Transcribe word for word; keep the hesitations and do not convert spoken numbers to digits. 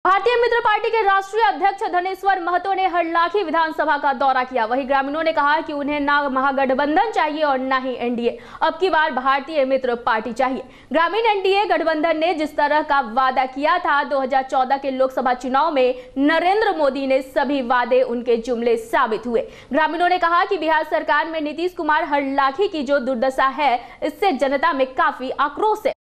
भारतीय मित्र पार्टी के राष्ट्रीय अध्यक्ष धनेश्वर महतो ने हरलाखी विधानसभा का दौरा किया। वहीं ग्रामीणों ने कहा कि उन्हें ना महागठबंधन चाहिए और ना ही एनडीए, अब की बार भारतीय मित्र पार्टी चाहिए। ग्रामीण एनडीए गठबंधन ने जिस तरह का वादा किया था दो हज़ार चौदह के लोकसभा चुनाव में, नरेंद्र मोदी ने सभी वादे उनके जुमले साबित हुए। ग्रामीणों ने कहा कि बिहार सरकार में नीतीश कुमार हरलाखी की जो दुर्दशा है, इससे जनता में काफी आक्रोश है।